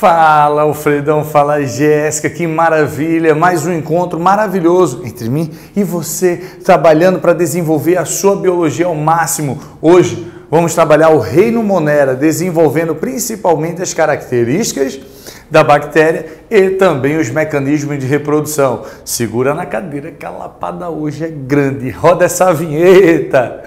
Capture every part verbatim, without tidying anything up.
Fala, Alfredão, fala, Jéssica, que maravilha, mais um encontro maravilhoso entre mim e você, trabalhando para desenvolver a sua biologia ao máximo. Hoje vamos trabalhar o reino Monera, desenvolvendo principalmente as características da bactéria e também os mecanismos de reprodução. Segura na cadeira que a lapada hoje é grande, roda essa vinheta.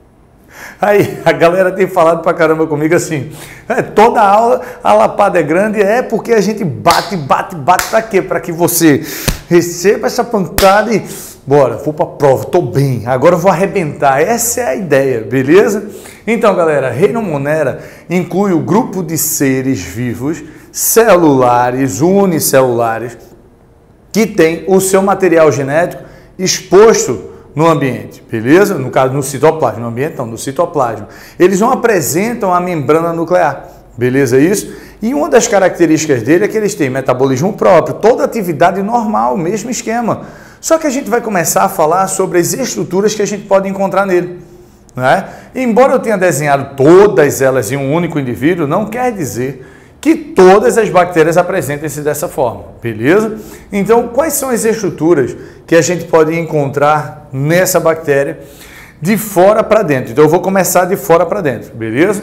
Aí, a galera tem falado pra caramba comigo assim, é, toda aula a lapada é grande, é porque a gente bate, bate, bate pra quê? Para que você receba essa pancada e bora, vou pra prova, tô bem, agora eu vou arrebentar, essa é a ideia, beleza? Então, galera, Reino Monera inclui o grupo de seres vivos, celulares, unicelulares, que tem o seu material genético exposto no ambiente, beleza? No caso, no citoplasma, no ambiente não, no citoplasma. Eles não apresentam a membrana nuclear, beleza isso? E uma das características dele é que eles têm metabolismo próprio, toda atividade normal, mesmo esquema. Só que a gente vai começar a falar sobre as estruturas que a gente pode encontrar nele, né? Embora eu tenha desenhado todas elas em um único indivíduo, não quer dizer que todas as bactérias apresentem-se dessa forma, beleza? Então, quais são as estruturas que a gente pode encontrar nessa bactéria de fora para dentro? Então, eu vou começar de fora para dentro, beleza?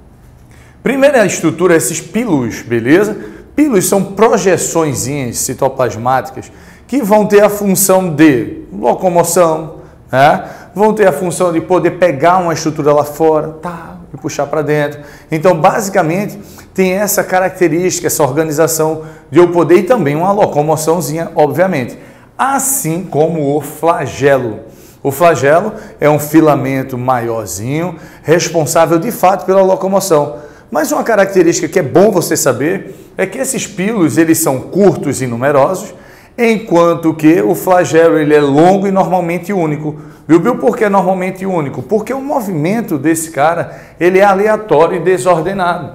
Primeira estrutura, esses pílulos, beleza? Pílulos são projeçõezinhas citoplasmáticas que vão ter a função de locomoção, né? Vão ter a função de poder pegar uma estrutura lá fora, tá, e puxar para dentro. Então, basicamente, tem essa característica, essa organização de eu poder e também uma locomoçãozinha, obviamente. Assim como o flagelo. O flagelo é um filamento maiorzinho, responsável de fato pela locomoção. Mas uma característica que é bom você saber é que esses pílulos eles são curtos e numerosos, enquanto que o flagelo ele é longo e normalmente único. Viu, viu por que é normalmente único? Porque o movimento desse cara ele é aleatório e desordenado.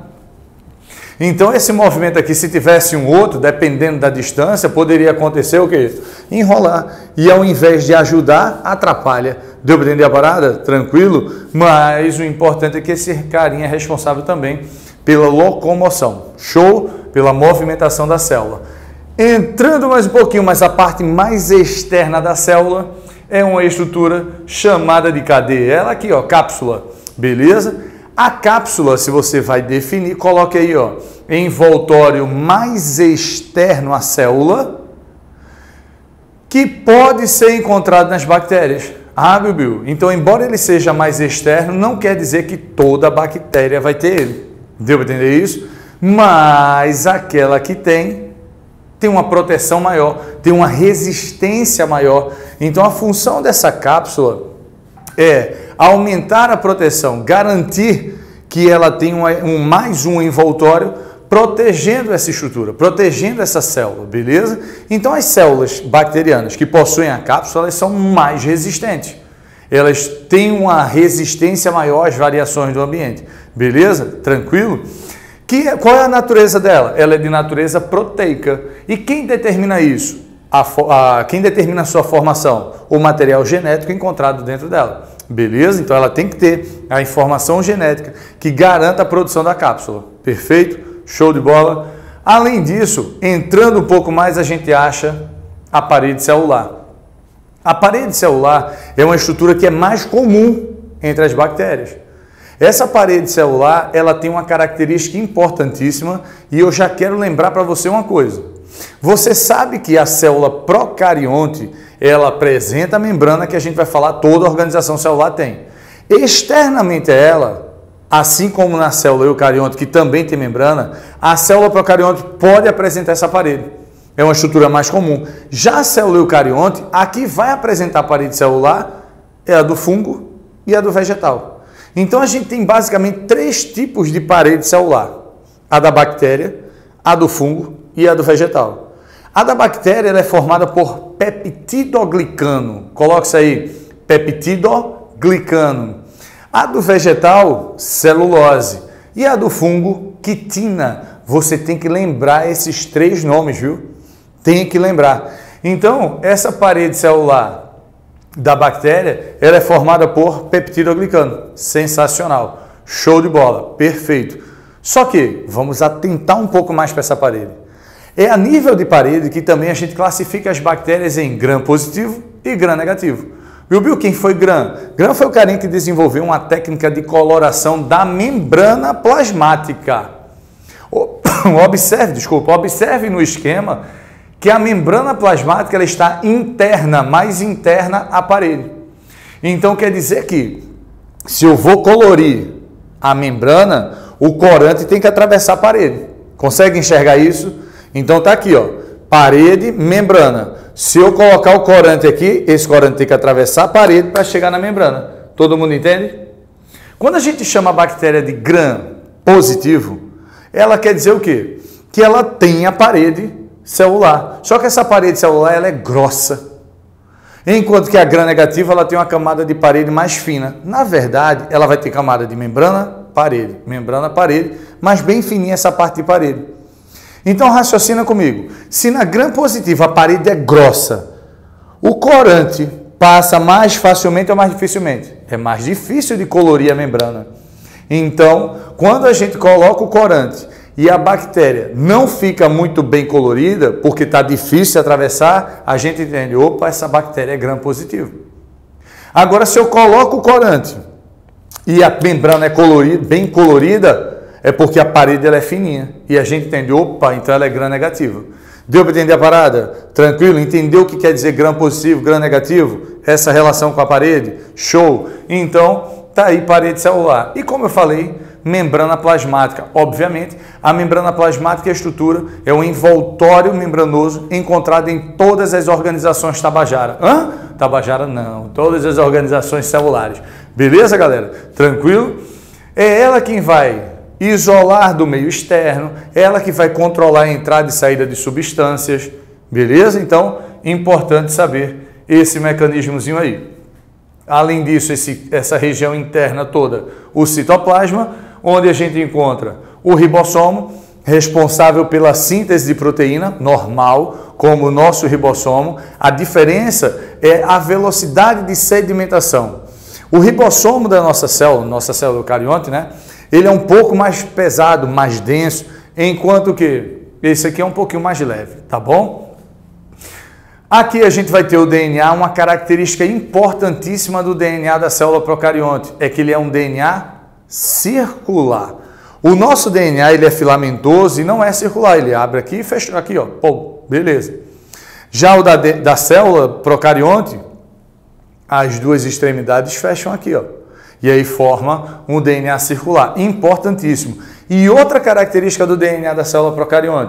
Então, esse movimento aqui, se tivesse um outro, dependendo da distância, poderia acontecer o quê? Enrolar. E ao invés de ajudar, atrapalha. Deu para entender a parada? Tranquilo? Mas o importante é que esse carinha é responsável também pela locomoção. Show? Pela movimentação da célula. Entrando mais um pouquinho, mas a parte mais externa da célula é uma estrutura chamada de cadê? Ela aqui, ó, cápsula. Beleza? A cápsula, se você vai definir, coloque aí, ó, envoltório mais externo à célula, que pode ser encontrado nas bactérias. Ah, Bill, então, embora ele seja mais externo, não quer dizer que toda bactéria vai ter ele. Deu para entender isso? Mas aquela que tem, tem uma proteção maior, tem uma resistência maior. Então, a função dessa cápsula é aumentar a proteção, garantir que ela tem um, um, mais um envoltório protegendo essa estrutura, protegendo essa célula, beleza? Então, as células bacterianas que possuem a cápsula, elas são mais resistentes. Elas têm uma resistência maior às variações do ambiente, beleza? Tranquilo? Que, qual é a natureza dela? Ela é de natureza proteica. E quem determina isso? A, a, quem determina a sua formação? O material genético encontrado dentro dela. Beleza? Então ela tem que ter a informação genética que garanta a produção da cápsula. Perfeito? Show de bola. Além disso, entrando um pouco mais, a gente acha a parede celular. A parede celular é uma estrutura que é mais comum entre as bactérias. Essa parede celular, ela tem uma característica importantíssima e eu já quero lembrar para você uma coisa. Você sabe que a célula procarionte, ela apresenta a membrana que a gente vai falar, toda a organização celular tem. Externamente a ela, assim como na célula eucarionte, que também tem membrana, a célula procarionte pode apresentar essa parede. É uma estrutura mais comum. Já a célula eucarionte, a que vai apresentar a parede celular é a do fungo e a do vegetal. Então a gente tem basicamente três tipos de parede celular. A da bactéria, a do fungo e a do vegetal. A da bactéria ela é formada por peptidoglicano. Coloque isso aí, peptidoglicano. A do vegetal, celulose. E a do fungo, quitina. Você tem que lembrar esses três nomes, viu? Tem que lembrar. Então, essa parede celular da bactéria, ela é formada por peptidoglicano. Sensacional. Show de bola. Perfeito. Só que vamos atentar um pouco mais para essa parede. É a nível de parede que também a gente classifica as bactérias em gram positivo e gram negativo. Viu, Bill? Quem foi Gram? Gram foi o carinha que desenvolveu uma técnica de coloração da membrana plasmática. Observe, desculpa, observe no esquema que a membrana plasmática ela está interna, mais interna à parede. Então quer dizer que se eu vou colorir a membrana, o corante tem que atravessar a parede. Consegue enxergar isso? Então tá aqui, ó, parede, membrana. Se eu colocar o corante aqui, esse corante tem que atravessar a parede para chegar na membrana. Todo mundo entende? Quando a gente chama a bactéria de gram positivo, ela quer dizer o quê? Que ela tem a parede celular. Só que essa parede celular ela é grossa. Enquanto que a gram negativa ela tem uma camada de parede mais fina. Na verdade, ela vai ter camada de membrana, parede, membrana, parede, mas bem fininha essa parte de parede. Então raciocina comigo. Se na gram positiva a parede é grossa, o corante passa mais facilmente ou mais dificilmente? É mais difícil de colorir a membrana. Então, quando a gente coloca o corante e a bactéria não fica muito bem colorida, porque está difícil de atravessar, a gente entende, opa, essa bactéria é gram positivo. Agora, se eu coloco o corante e a membrana é colorida, bem colorida, é porque a parede ela é fininha. E a gente entende, opa, então ela é gram negativa. Deu para entender a parada? Tranquilo? Entendeu o que quer dizer gram positivo, gram negativo? Essa relação com a parede? Show! Então, tá aí parede celular. E como eu falei, membrana plasmática. Obviamente, a membrana plasmática e a estrutura é um envoltório membranoso encontrado em todas as organizações Tabajara. Hã? Tabajara não, todas as organizações celulares. Beleza, galera? Tranquilo? É ela quem vai isolar do meio externo, ela que vai controlar a entrada e saída de substâncias, beleza? Então, importante saber esse mecanismozinho aí. Além disso, esse, essa região interna toda, o citoplasma, onde a gente encontra o ribossomo, responsável pela síntese de proteína, normal, como o nosso ribossomo. A diferença é a velocidade de sedimentação. O ribossomo da nossa célula, nossa célula eucarionte, né? Ele é um pouco mais pesado, mais denso, enquanto que esse aqui é um pouquinho mais leve, tá bom? Aqui a gente vai ter o D N A, uma característica importantíssima do D N A da célula procarionte, é que ele é um D N A circular. O nosso D N A ele é filamentoso e não é circular, ele abre aqui e fecha aqui, ó, pô, beleza. Já o da, da célula procarionte, as duas extremidades fecham aqui, ó. E aí forma um D N A circular, importantíssimo. E outra característica do D N A da célula procarionte,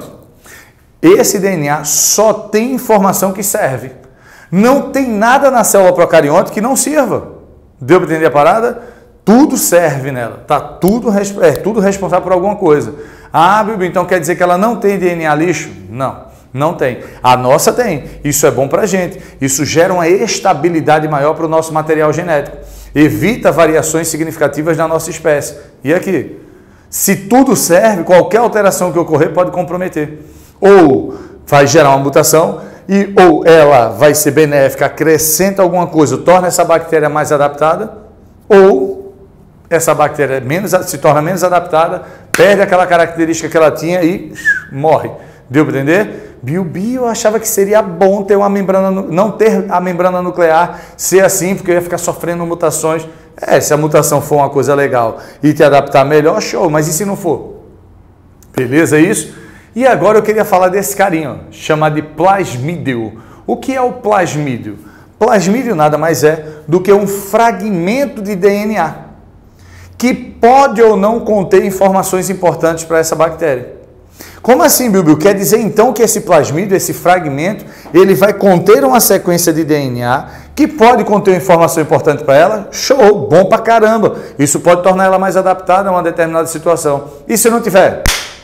esse D N A só tem informação que serve. Não tem nada na célula procarionte que não sirva. Deu para entender a parada? Tudo serve nela, tá tudo, é tudo responsável por alguma coisa. Ah, Bibi, então quer dizer que ela não tem D N A lixo? Não, não tem. A nossa tem. Isso é bom para a gente. Isso gera uma estabilidade maior para o nosso material genético. Evita variações significativas na nossa espécie. E aqui, se tudo serve, qualquer alteração que ocorrer pode comprometer. Ou vai gerar uma mutação, e, ou ela vai ser benéfica, acrescenta alguma coisa, torna essa bactéria mais adaptada, ou essa bactéria menos, se torna menos adaptada, perde aquela característica que ela tinha e morre. Deu para entender? Bill, Bill, eu achava que seria bom ter uma membrana, não ter a membrana nuclear, ser assim, porque eu ia ficar sofrendo mutações. É, se a mutação for uma coisa legal e te adaptar melhor, show, mas e se não for? Beleza, é isso? E agora eu queria falar desse carinho, ó, chamado de plasmídio. O que é o plasmídio? Plasmídio nada mais é do que um fragmento de D N A, que pode ou não conter informações importantes para essa bactéria. Como assim, Bilbil? Quer dizer então que esse plasmídio, esse fragmento, ele vai conter uma sequência de D N A que pode conter uma informação importante para ela? Show, bom pra caramba. Isso pode tornar ela mais adaptada a uma determinada situação. E se não tiver?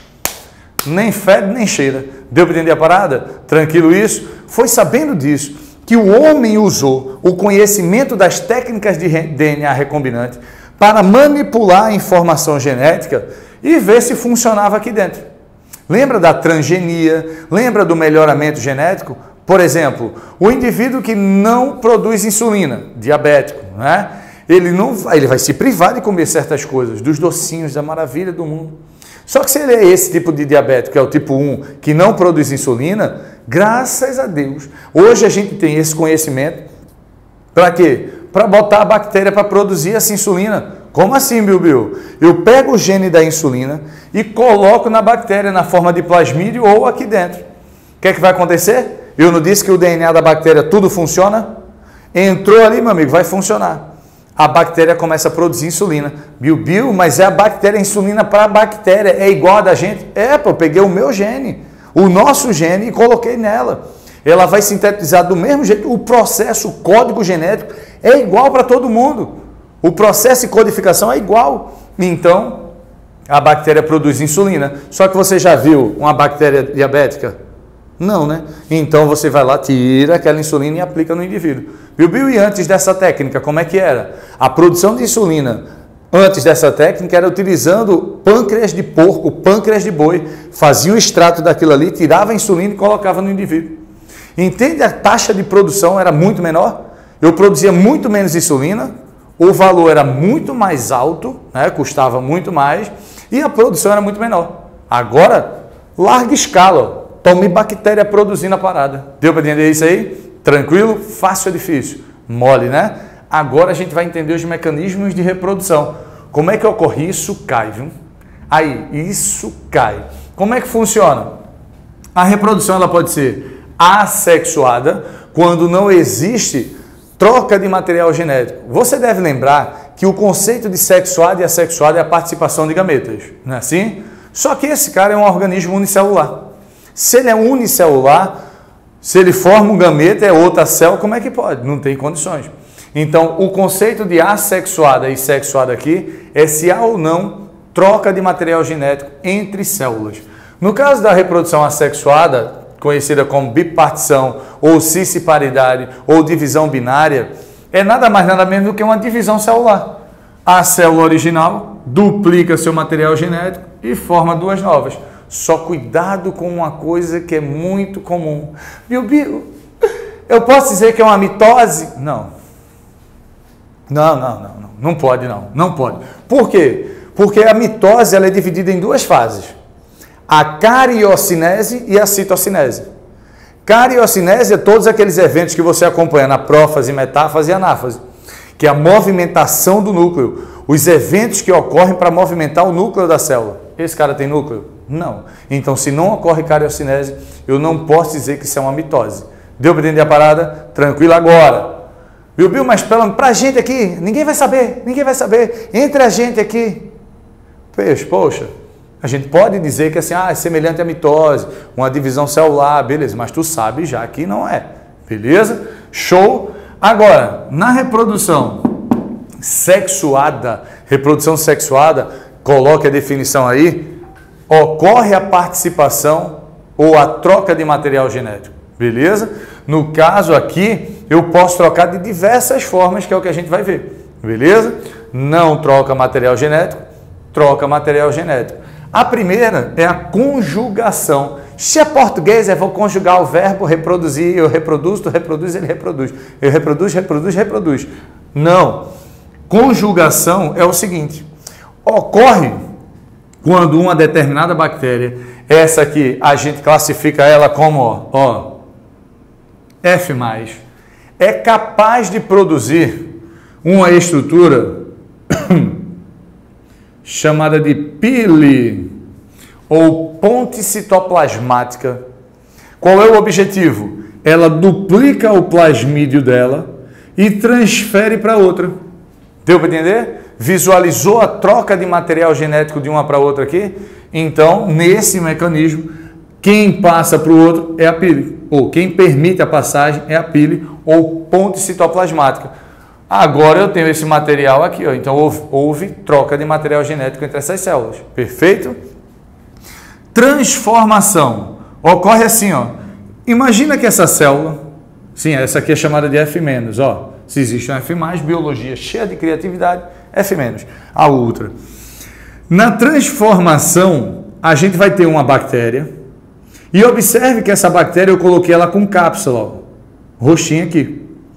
Nem fede, nem cheira. Deu para entender a parada? Tranquilo isso? Foi sabendo disso que o homem usou o conhecimento das técnicas de D N A recombinante para manipular a informação genética e ver se funcionava aqui dentro. Lembra da transgenia? Lembra do melhoramento genético? Por exemplo, o indivíduo que não produz insulina, diabético, né? Ele, não, ele vai se privar de comer certas coisas, dos docinhos, da maravilha do mundo. Só que se ele é esse tipo de diabético, que é o tipo um, que não produz insulina, graças a Deus, hoje a gente tem esse conhecimento. Para quê? Para botar a bactéria para produzir essa insulina. Como assim, Bilbil? Eu pego o gene da insulina e coloco na bactéria na forma de plasmídio ou aqui dentro. O que é que vai acontecer? Eu não disse que o D N A da bactéria tudo funciona? Entrou ali, meu amigo, vai funcionar. A bactéria começa a produzir insulina. Bilbil, mas é a bactéria, a insulina para a bactéria. É igual a da gente? É, pô, eu peguei o meu gene, o nosso gene e coloquei nela. Ela vai sintetizar do mesmo jeito. O processo, o código genético é igual para todo mundo. O processo de codificação é igual. Então, a bactéria produz insulina. Só que você já viu uma bactéria diabética? Não, né? Então você vai lá, tira aquela insulina e aplica no indivíduo. Bilbil, e antes dessa técnica, como é que era? A produção de insulina, antes dessa técnica, era utilizando pâncreas de porco, pâncreas de boi. Fazia o extrato daquilo ali, tirava a insulina e colocava no indivíduo. Entende? A taxa de produção era muito menor. Eu produzia muito menos insulina, o valor era muito mais alto, né? Custava muito mais, e a produção era muito menor. Agora, larga escala. Tome bactéria produzindo a parada. Deu para entender isso aí? Tranquilo? Fácil ou difícil? Mole, né? Agora a gente vai entender os mecanismos de reprodução. Como é que ocorre? Isso cai, viu? Aí, isso cai. Como é que funciona? A reprodução ela pode ser assexuada, quando não existe troca de material genético. Você deve lembrar que o conceito de sexuado e assexuado é a participação de gametas, não é assim? Só que esse cara é um organismo unicelular. Se ele é unicelular, se ele forma um gameta, é outra célula, como é que pode? Não tem condições. Então, o conceito de assexuada e sexuada aqui é se há ou não troca de material genético entre células. No caso da reprodução assexuada, conhecida como bipartição, ou cisparidade, ou divisão binária, é nada mais nada menos do que uma divisão celular. A célula original duplica seu material genético e forma duas novas. Só cuidado com uma coisa que é muito comum. Bilbil, eu posso dizer que é uma mitose? Não. Não, não, não, não. Não pode, não. Não pode. Por quê? Porque a mitose ela é dividida em duas fases. A cariocinese e a citocinese. Cariocinese é todos aqueles eventos que você acompanha na prófase, metáfase e anáfase, que é a movimentação do núcleo. Os eventos que ocorrem para movimentar o núcleo da célula. Esse cara tem núcleo? Não. Então, se não ocorre cariocinese, eu não posso dizer que isso é uma mitose. Deu para entender a parada? Tranquilo agora. Bilbil, mas para a gente aqui, ninguém vai saber, ninguém vai saber. Entre a gente aqui. Poxa, poxa, a gente pode dizer que assim, ah, é semelhante à mitose, uma divisão celular, beleza, mas tu sabe já que não é. Beleza? Show. Agora, na reprodução sexuada, reprodução sexuada, coloque a definição aí, ocorre a participação ou a troca de material genético, beleza? No caso aqui, eu posso trocar de diversas formas, que é o que a gente vai ver, beleza? Não troca material genético, troca material genético. A primeira é a conjugação. Se é português, eu vou conjugar o verbo reproduzir, eu reproduzo, tu reproduz, ele reproduz. Eu reproduz, reproduz, reproduz. Não. Conjugação é o seguinte, ocorre quando uma determinada bactéria, essa aqui, a gente classifica ela como, ó, ó, F mais, é capaz de produzir uma estrutura chamada de pili, ou ponte citoplasmática. Qual é o objetivo? Ela duplica o plasmídio dela e transfere para outra. Deu para entender? Visualizou a troca de material genético de uma para outra aqui? Então, nesse mecanismo, quem passa para o outro é a pili, ou quem permite a passagem é a pili, ou ponte citoplasmática. Agora eu tenho esse material aqui, ó, então houve, houve troca de material genético entre essas células. Perfeito? Transformação. Ocorre assim, ó. Imagina que essa célula, sim, essa aqui é chamada de F menos, ó. Se existe um F mais, biologia cheia de criatividade, F menos. A outra. Na transformação, a gente vai ter uma bactéria. E observe que essa bactéria eu coloquei ela com cápsula, ó, roxinha aqui.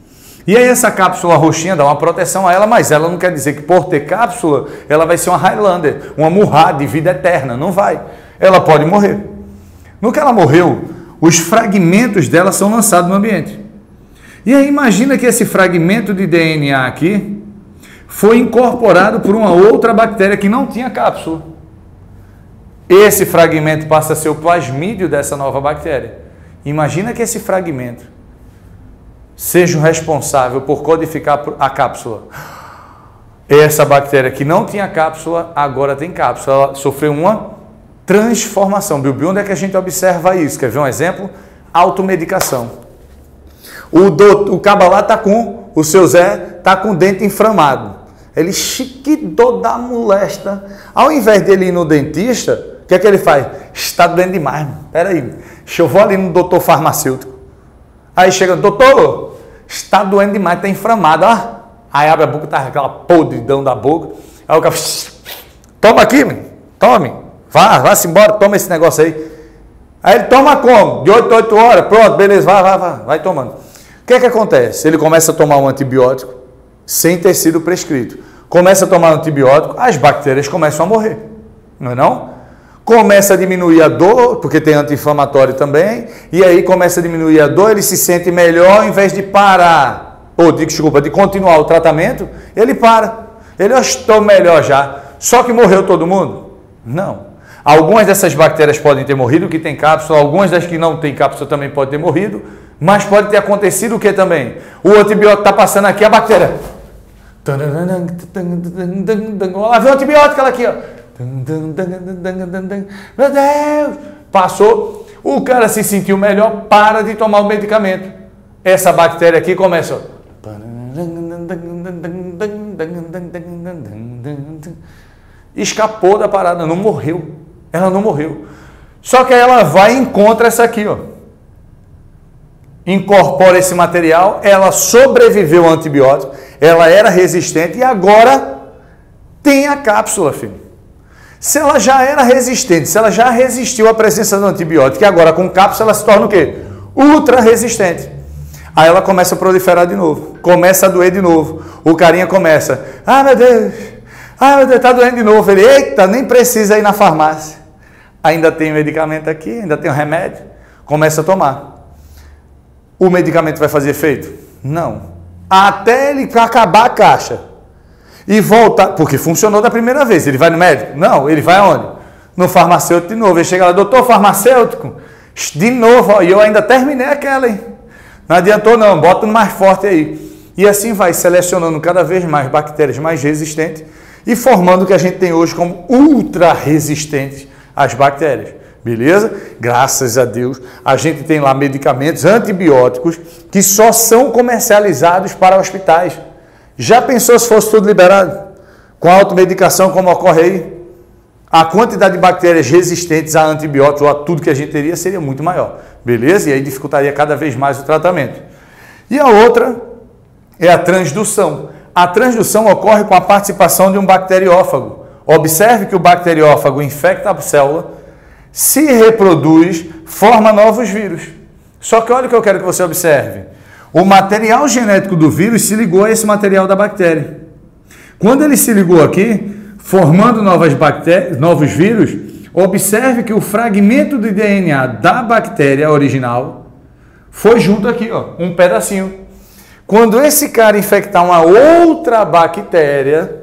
E aí essa cápsula roxinha dá uma proteção a ela, mas ela não quer dizer que por ter cápsula, ela vai ser uma Highlander, uma Murrah de vida eterna. Não vai. Ela pode morrer. No que ela morreu, os fragmentos dela são lançados no ambiente. E aí imagina que esse fragmento de D N A aqui foi incorporado por uma outra bactéria que não tinha cápsula. Esse fragmento passa a ser o plasmídio dessa nova bactéria. Imagina que esse fragmento seja o responsável por codificar a cápsula. Essa bactéria que não tinha cápsula, agora tem cápsula. Ela sofreu uma transformação. Bilbi, onde é que a gente observa isso? Quer ver um exemplo? Automedicação. O, doutor, o caba lá está com, o seu Zé está com o dente inflamado. Ele chiquidou da molesta. Ao invés dele ir no dentista, o que é que ele faz? Está doendo demais. Espera aí, deixa eu vou ali no doutor farmacêutico. Aí chega, doutor, está doendo demais, está inflamado. Ah. Aí abre a boca, tá aquela podridão da boca. Aí o cara, toma aqui, meu. Tome, vá, vá-se embora, toma esse negócio aí. Aí ele toma como? De oito a oito horas, pronto, beleza, vai, vai, vai, vai tomando. O que é que acontece? Ele começa a tomar um antibiótico sem ter sido prescrito. Começa a tomar um antibiótico, as bactérias começam a morrer, não é não? Começa a diminuir a dor, porque tem anti-inflamatório também, e aí começa a diminuir a dor, ele se sente melhor, ao invés de parar, ou de, desculpa, de continuar o tratamento, ele para. Ele, eu estou melhor já. Só que morreu todo mundo? Não. Algumas dessas bactérias podem ter morrido, que tem cápsula, algumas das que não tem cápsula também podem ter morrido, mas pode ter acontecido o que também? O antibiótico está passando aqui, a bactéria. Olha lá, vem o antibiótico, ela aqui, ó. Meu Deus! Passou, o cara se sentiu melhor, para de tomar o medicamento. Essa bactéria aqui começa, ó. Escapou da parada, não morreu. Ela não morreu. Só que aí ela vai e encontra essa aqui, ó. Incorpora esse material, ela sobreviveu ao antibiótico, ela era resistente e agora tem a cápsula, filho. Se ela já era resistente, se ela já resistiu à presença do antibiótico e agora com cápsula ela se torna o quê? Ultra resistente. Aí ela começa a proliferar de novo, começa a doer de novo. O carinha começa, ah meu Deus, ah meu Deus, tá doendo de novo. Ele, eita, nem precisa ir na farmácia. Ainda tem medicamento aqui, ainda tem um remédio. Começa a tomar. O medicamento vai fazer efeito? Não. Até ele acabar a caixa e voltar, porque funcionou da primeira vez. Ele vai no médico? Não. Ele vai aonde? No farmacêutico de novo. Ele chega lá, doutor farmacêutico, de novo, ó, e eu ainda terminei aquela, hein? Não adiantou não, bota mais forte aí. E assim vai selecionando cada vez mais bactérias mais resistentes e formando o que a gente tem hoje como ultra resistentes às bactérias. Beleza? Graças a Deus, a gente tem lá medicamentos antibióticos que só são comercializados para hospitais. Já pensou se fosse tudo liberado? Com a automedicação como ocorre aí? A quantidade de bactérias resistentes a antibióticos ou a tudo que a gente teria seria muito maior. Beleza? E aí dificultaria cada vez mais o tratamento. E a outra é a transdução. A transdução ocorre com a participação de um bacteriófago. Observe que o bacteriófago infecta a célula, se reproduz, forma novos vírus. Só que olha o que eu quero que você observe. O material genético do vírus se ligou a esse material da bactéria. Quando ele se ligou aqui, formando novas bactérias, novos vírus, observe que o fragmento de D N A da bactéria original foi junto aqui, ó, um pedacinho. Quando esse cara infectar uma outra bactéria,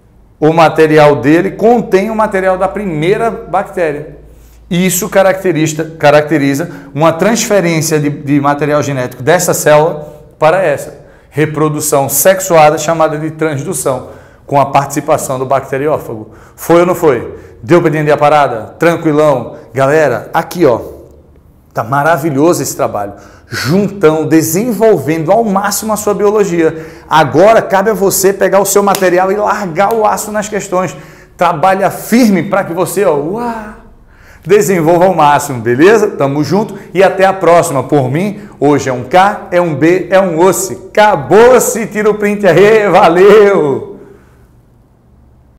o material dele contém o material da primeira bactéria. Isso caracteriza, caracteriza uma transferência de, de material genético dessa célula para essa. Reprodução sexuada chamada de transdução, com a participação do bacteriófago. Foi ou não foi? Deu para entender a parada? Tranquilão? Galera, aqui ó, tá maravilhoso esse trabalho. Juntão, desenvolvendo ao máximo a sua biologia. Agora cabe a você pegar o seu material e largar o aço nas questões. Trabalha firme para que você, ó, uau, desenvolva ao máximo, beleza? Tamo junto e até a próxima. Por mim, hoje é um K, é um B, é um osso. Acabou-se, tira o print aí, valeu!